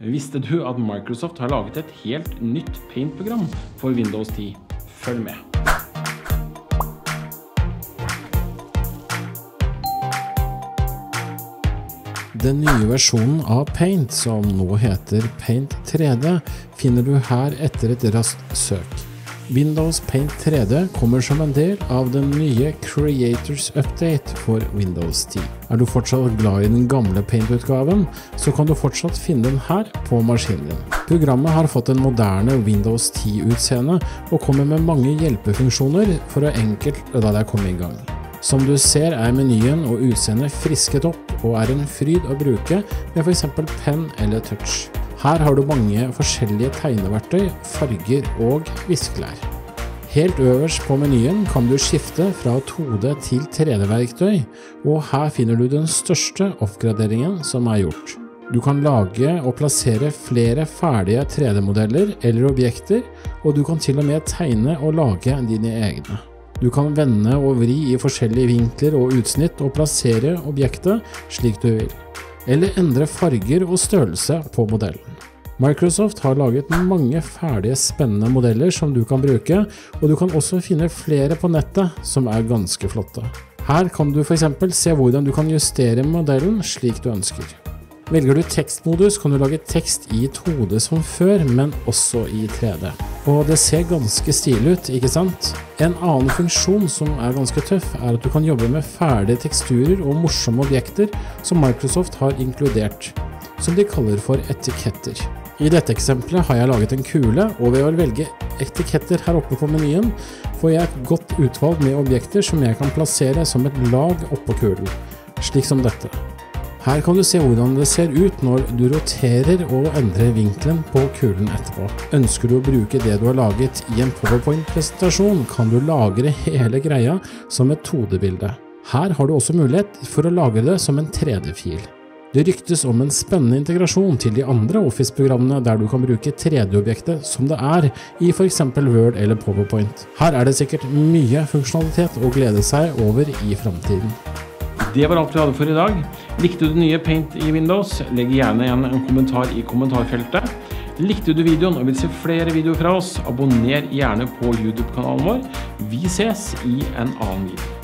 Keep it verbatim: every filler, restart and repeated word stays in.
Visste du at Microsoft har laget et helt nytt Paint-program for Windows ti? Følg med! Den nye versjonen av Paint, som nå heter Paint tre D, finner du her etter et raskt søk. Windows Paint tre D kommer som en del av den nye Creators Update for Windows ti. Er du fortsatt glad i den gamle Paint-utgaven, så kan du fortsatt finne den her på maskinen din. Programmet har fått en moderne Windows ti-utseende og kommer med mange hjelpefunksjoner for å enkelt la deg komme i gang. Som du ser er menyen og utseendet frisket opp og er en fryd å bruke med for eksempel penn eller touch. Her har du mange forskjellige tegneverktøy, farger og viskelær. Helt øverst på menyen kan du skifte fra to D til tre D-verktøy, og her finner du den største oppgraderingen som er gjort. Du kan lage og plassere flere ferdige tre D-modeller eller objekter, og du kan til og med tegne og lage dine egne. Du kan vende og vri i forskjellige vinkler og utsnitt og plassere objektet slik du vil, eller endre farger og størrelse på modellen. Microsoft har laget mange ferdige spennende modeller som du kan bruke, og du kan også finne flere på nettet som er ganske flotte. Her kan du for eksempel se hvordan du kan justere modellen slik du ønsker. Velger du tekstmodus kan du lage tekst i to D som før, men også i tre D. Og det ser ganske stilig ut, ikke sant? En annen funksjon som er ganske tøff er at du kan jobbe med ferdige teksturer og morsomme objekter som Microsoft har inkludert, som de kaller for etiketter. I dette eksempelet har jeg laget en kule, og ved å velge etiketter her oppe på menyen, får jeg et godt utvalg med objekter som jeg kan plassere som et lag oppå kulen, slik som dette. Her kan du se hvordan det ser ut når du roterer og endrer vinkelen på kulen etterpå. Ønsker du å bruke det du har laget i en PowerPoint-presentasjon, kan du lagre hele greia som et to D-bilde. Her har du også mulighet for å lagre det som en tre D-fil. Det ryktes om en spennende integrasjon til de andre Office-programmene der du kan bruke tre D-objektet som det er i for eksempel Word eller PowerPoint. Her er det sikkert mye funksjonalitet å glede seg over i fremtiden. Det var alt vi hadde for i dag. Likte du det nye Paint i Windows? Legg gjerne igjen en kommentar i kommentarfeltet. Likte du videoen og vil se flere videoer fra oss? Abonner gjerne på YouTube-kanalen vår. Vi ses i en annen video.